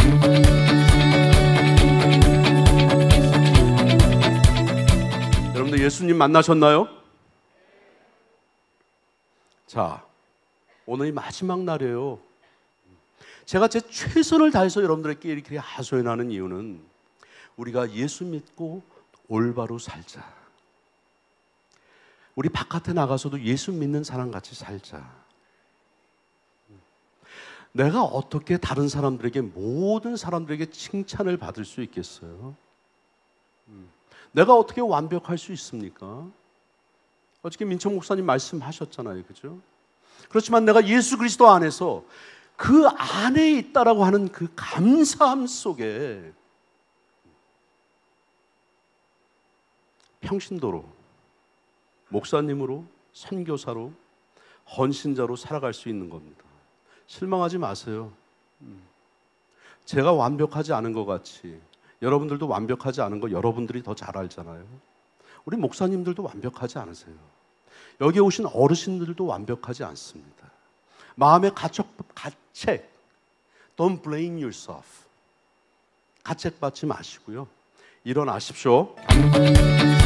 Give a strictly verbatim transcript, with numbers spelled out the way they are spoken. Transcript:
여러분들 예수님 만나셨나요? 자, 오늘이 마지막 날이에요. 제가 제 최선을 다해서 여러분들에게 이렇게 하소연하는 이유는 우리가 예수 믿고 올바로 살자. 우리 바깥에 나가서도 예수 믿는 사람같이 살자. 내가 어떻게 다른 사람들에게, 모든 사람들에게 칭찬을 받을 수 있겠어요? 내가 어떻게 완벽할 수 있습니까? 어저께 민청 목사님 말씀하셨잖아요, 그죠? 그렇지만 내가 예수 그리스도 안에서 그 안에 있다라고 하는 그 감사함 속에 평신도로, 목사님으로, 선교사로, 헌신자로 살아갈 수 있는 겁니다. 실망하지 마세요. 제가 완벽하지 않은 것 같이 여러분들도 완벽하지 않은 거 여러분들이 더 잘 알잖아요. 우리 목사님들도 완벽하지 않으세요. 여기 오신 어르신들도 완벽하지 않습니다. 마음의 가책, 가책, don't blame yourself. 가책받지 마시고요. 일어나십시오.